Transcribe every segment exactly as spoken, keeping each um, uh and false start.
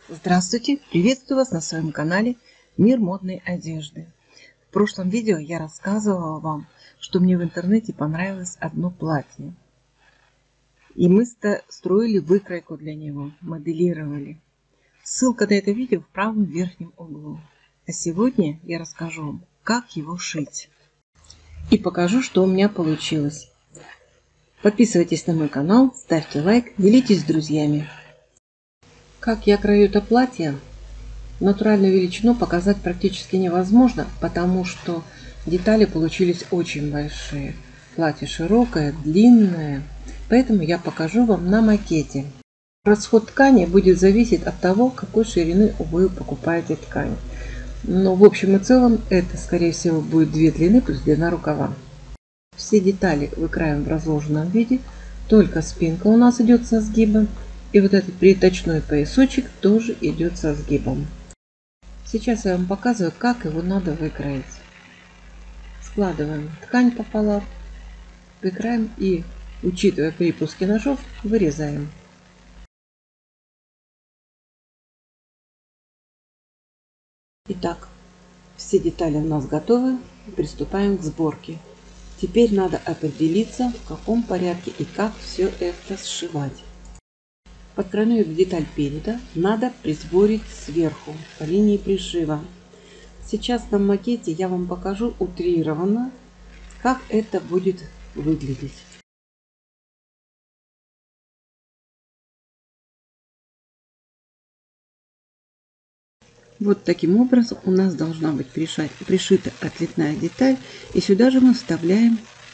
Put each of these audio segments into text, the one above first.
Здравствуйте! Приветствую вас на своем канале Мир модной одежды. В прошлом видео я рассказывала вам, что мне в интернете понравилось одно платье. И мы строили выкройку для него, моделировали. Ссылка на это видео в правом верхнем углу. А сегодня я расскажу вам, как его шить. И покажу, что у меня получилось. Подписывайтесь на мой канал, ставьте лайк, делитесь с друзьями. Как я крою это платье, натуральную величину показать практически невозможно, потому что детали получились очень большие. Платье широкое, длинное, поэтому я покажу вам на макете. Расход ткани будет зависеть от того, какой ширины вы покупаете ткань. Но в общем и целом это, скорее всего, будет две длины плюс длина рукава. Все детали выкраиваем в разложенном виде, только спинка у нас идет со сгибом. И вот этот приточной поясочек тоже идет со сгибом. Сейчас я вам показываю, как его надо выкроить. Складываем ткань пополам, выкраиваем и, учитывая припуски ножов, вырезаем. Итак, все детали у нас готовы. Приступаем к сборке. Теперь надо определиться, в каком порядке и как все это сшивать. Подкройную деталь переда надо присборить сверху по линии пришива. Сейчас на макете я вам покажу утрированно, как это будет выглядеть. Вот таким образом у нас должна быть пришита, пришита отлитная деталь. И сюда же мы вставляем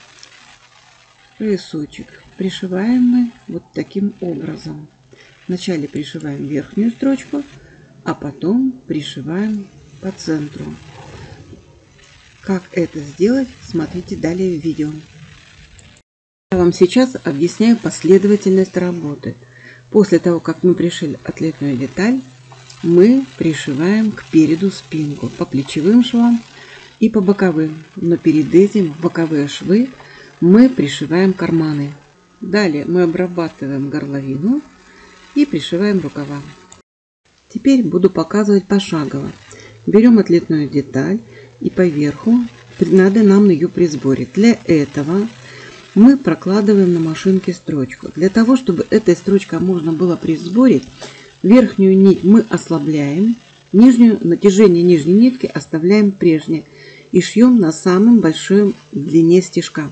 поясочек. Пришиваем мы вот таким образом. Вначале пришиваем верхнюю строчку, а потом пришиваем по центру. Как это сделать, смотрите далее в видео. Я вам сейчас объясняю последовательность работы. После того, как мы пришили отлитную деталь, мы пришиваем к переду спинку по плечевым швам и по боковым. Но перед этим в боковые швы мы пришиваем карманы. Далее мы обрабатываем горловину и пришиваем рукава. Теперь буду показывать пошагово. Берем отлитную деталь и поверху надо нам ее присборить. Для этого мы прокладываем на машинке строчку. Для того, чтобы этой строчкой можно было присборить, верхнюю нить мы ослабляем, нижнюю, натяжение нижней нитки оставляем прежнее и шьем на самом большой длине стежка.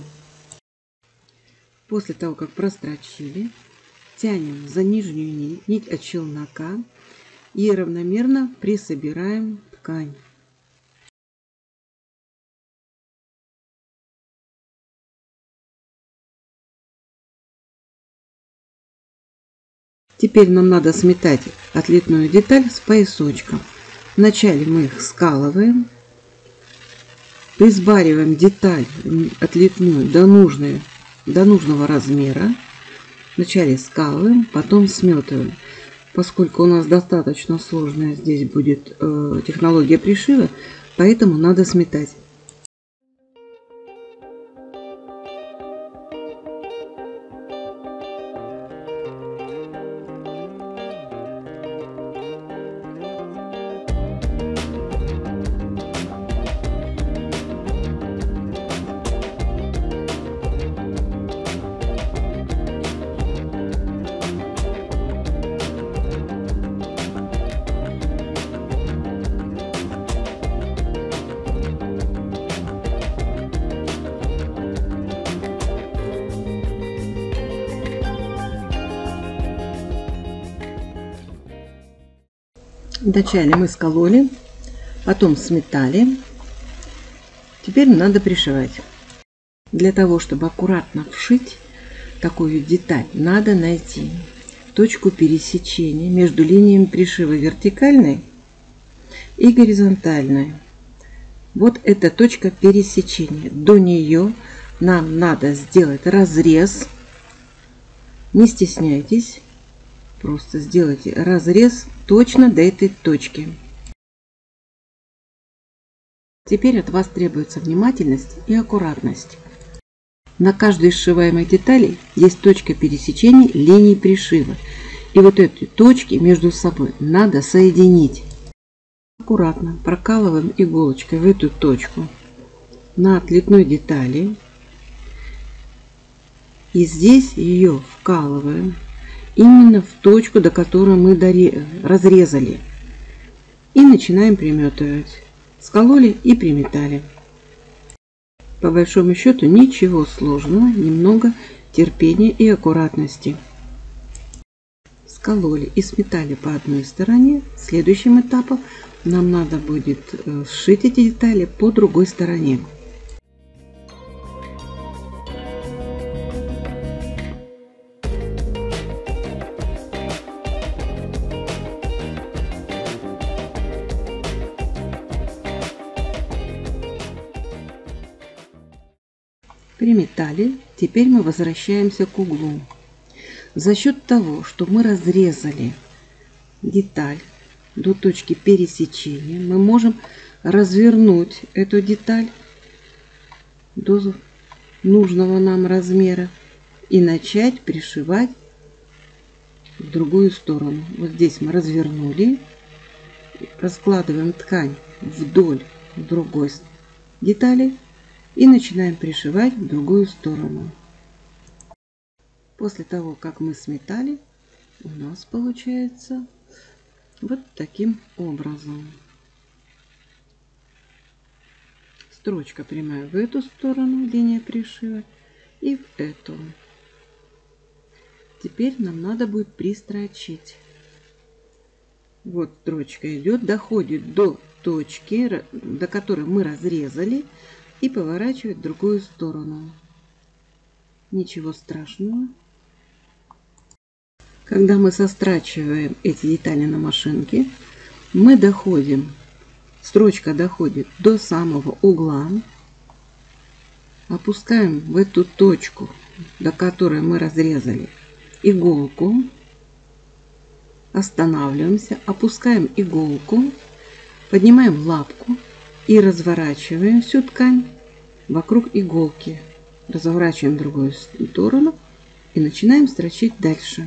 После того, как прострочили, тянем за нижнюю нить, нить от челнока и равномерно присобираем ткань. Теперь нам надо сметать отлитную деталь с поясочком. Вначале мы их скалываем, присбариваем деталь отлитную до, нужной, до нужного размера. Вначале скалываем, потом сметываем. Поскольку у нас достаточно сложная здесь будет э, технология пришива, поэтому надо сметать. Вначале мы скололи, потом сметали. Теперь надо пришивать. Для того, чтобы аккуратно вшить такую деталь, надо найти точку пересечения между линиями пришива вертикальной и горизонтальной. Вот эта точка пересечения. До нее нам надо сделать разрез. Не стесняйтесь. Просто сделайте разрез точно до этой точки. Теперь от вас требуется внимательность и аккуратность. На каждой из сшиваемых деталей есть точка пересечения линий пришива. И вот эти точки между собой надо соединить. Аккуратно прокалываем иголочкой в эту точку на отлитной детали. И здесь ее вкалываем именно в точку, до которой мы разрезали. И начинаем приметывать. Скололи и приметали. По большому счету ничего сложного, немного терпения и аккуратности. Скололи и сметали по одной стороне. Следующим этапом нам надо будет сшить эти детали по другой стороне. Приметали. Теперь мы возвращаемся к углу. За счет того, что мы разрезали деталь до точки пересечения, мы можем развернуть эту деталь до нужного нам размера и начать пришивать в другую сторону. Вот здесь мы развернули, раскладываем ткань вдоль другой детали и начинаем пришивать в другую сторону. После того, как мы сметали, у нас получается вот таким образом. Строчка прямая в эту сторону, линия пришива, и в эту. Теперь нам надо будет пристрочить. Вот строчка идет, доходит до точки, до которой мы разрезали, и поворачивать в другую сторону. Ничего страшного. Когда мы сострачиваем эти детали на машинке, мы доходим, строчка доходит до самого угла, опускаем в эту точку, до которой мы разрезали, иголку, останавливаемся, опускаем иголку, поднимаем лапку и разворачиваем всю ткань вокруг иголки. Разворачиваем в другую сторону и начинаем строчить дальше.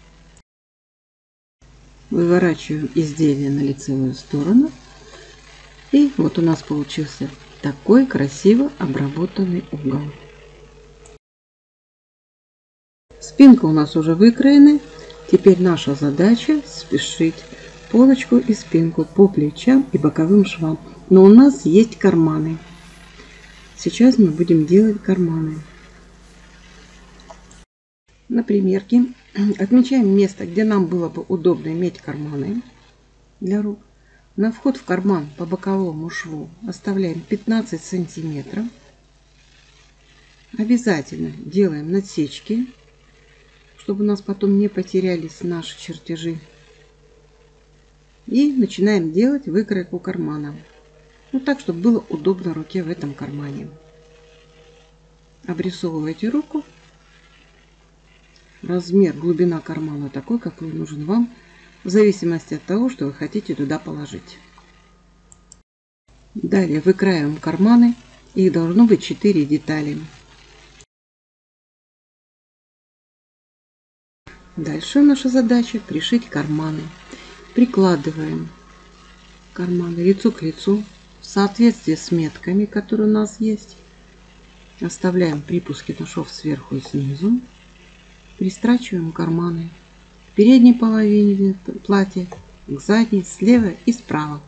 Выворачиваем изделие на лицевую сторону. И вот у нас получился такой красиво обработанный угол. Спинка у нас уже выкроена. Теперь наша задача сшить полочку и спинку по плечам и боковым швам. Но у нас есть карманы. Сейчас мы будем делать карманы. На примерке отмечаем место, где нам было бы удобно иметь карманы для рук. На вход в карман по боковому шву оставляем пятнадцать сантиметров. Обязательно делаем надсечки, чтобы у нас потом не потерялись наши чертежи. И начинаем делать выкройку кармана. Ну так, чтобы было удобно руке в этом кармане. Обрисовывайте руку. Размер, глубина кармана такой, какой нужен вам, в зависимости от того, что вы хотите туда положить. Далее выкраиваем карманы. Их должно быть четыре детали. Дальше наша задача пришить карманы. Прикладываем карманы лицо к лицу в соответствии с метками, которые у нас есть. Оставляем припуски на шов сверху и снизу. Пристрачиваем карманы к передней половине платья, к задней, слева и справа.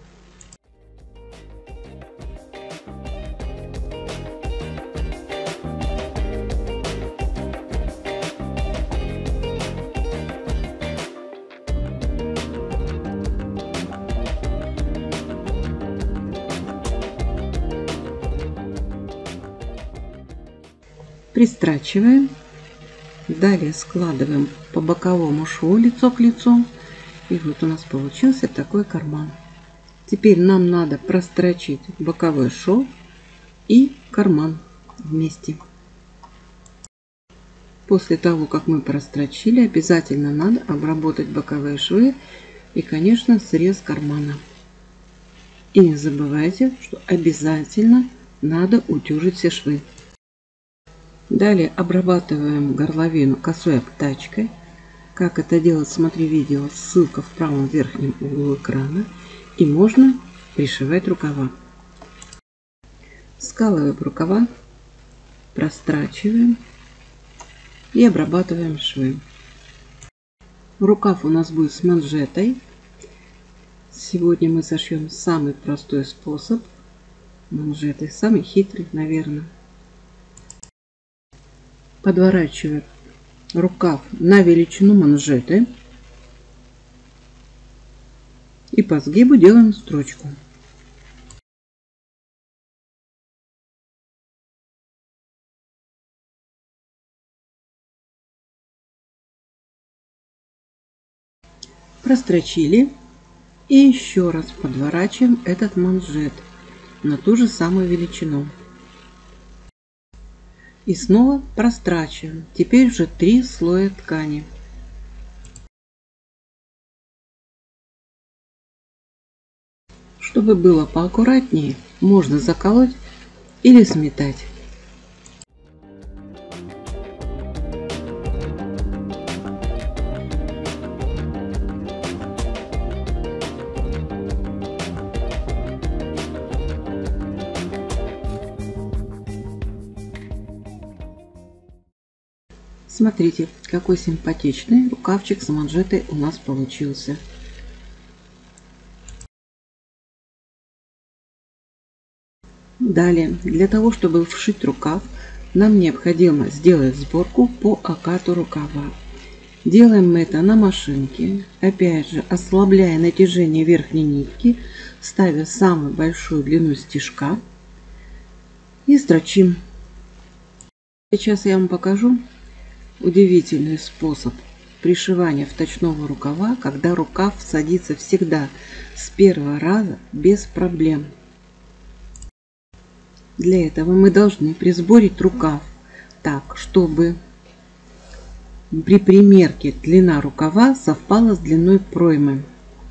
Пристрачиваем. Далее складываем по боковому шву лицо к лицу. И вот у нас получился такой карман. Теперь нам надо прострочить боковой шов и карман вместе. После того, как мы прострочили, обязательно надо обработать боковые швы и, конечно, срез кармана. И не забывайте, что обязательно надо утюжить все швы. Далее обрабатываем горловину косой обтачкой. Как это делать, смотри видео, ссылка в правом верхнем углу экрана. И можно пришивать рукава. Скалываем рукава, прострачиваем и обрабатываем швы. Рукав у нас будет с манжетой. Сегодня мы сошьем самый простой способ манжеты, самый хитрый, наверное. Подворачиваем рукав на величину манжеты и по сгибу делаем строчку. Прострочили и еще раз подворачиваем этот манжет на ту же самую величину. И снова прострачиваем. Теперь уже три слоя ткани. Чтобы было поаккуратнее, можно заколоть или сметать. Смотрите, какой симпатичный рукавчик с манжетой у нас получился. Далее, для того, чтобы вшить рукав, нам необходимо сделать сборку по окату рукава. Делаем мы это на машинке, опять же ослабляя натяжение верхней нитки, ставя самую большую длину стежка и строчим. Сейчас я вам покажу удивительный способ пришивания вточного рукава, когда рукав садится всегда с первого раза без проблем. Для этого мы должны присборить рукав так, чтобы при примерке длина рукава совпала с длиной проймы.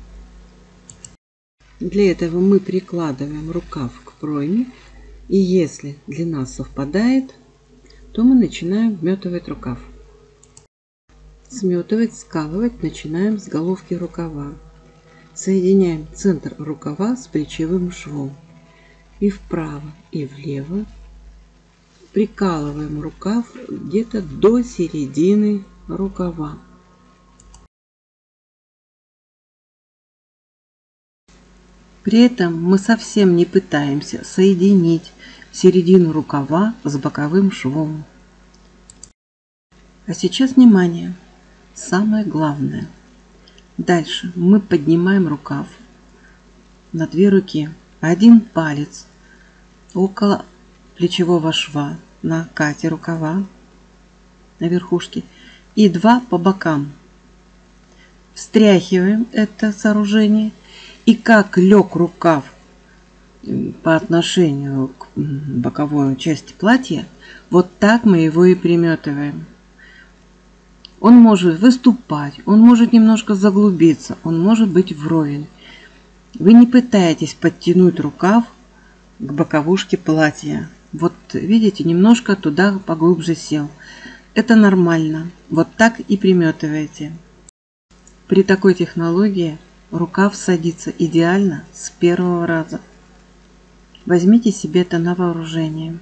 Для этого мы прикладываем рукав к пройме, и если длина совпадает, то мы начинаем вметывать рукав. Сметывать, скалывать начинаем с головки рукава. Соединяем центр рукава с плечевым швом. И вправо, и влево прикалываем рукав где-то до середины рукава. При этом мы совсем не пытаемся соединить середину рукава с боковым швом. А сейчас внимание! Самое главное. Дальше мы поднимаем рукав на две руки. Один палец около плечевого шва на окате рукава, на верхушке, и два по бокам. Встряхиваем это сооружение, и как лег рукав по отношению к боковой части платья, вот так мы его и приметываем. Он может выступать, он может немножко заглубиться, он может быть вровень. Вы не пытаетесь подтянуть рукав к боковушке платья. Вот видите, немножко туда поглубже сел. Это нормально. Вот так и приметываете. При такой технологии рукав садится идеально с первого раза. Возьмите себе это на вооружение.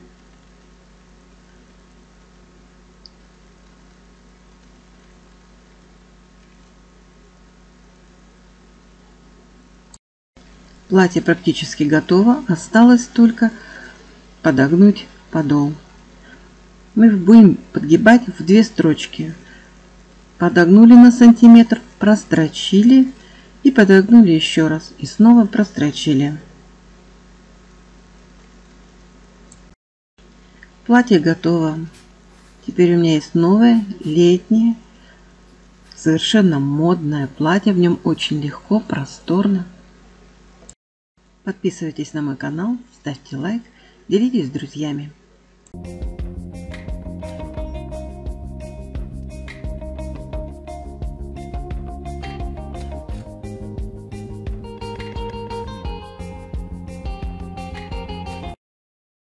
Платье практически готово, осталось только подогнуть подол. Мы будем подгибать в две строчки. Подогнули на сантиметр, прострочили и подогнули еще раз. И снова прострочили. Платье готово. Теперь у меня есть новое, летнее, совершенно модное платье. В нем очень легко, просторно. Подписывайтесь на мой канал, ставьте лайк, делитесь с друзьями.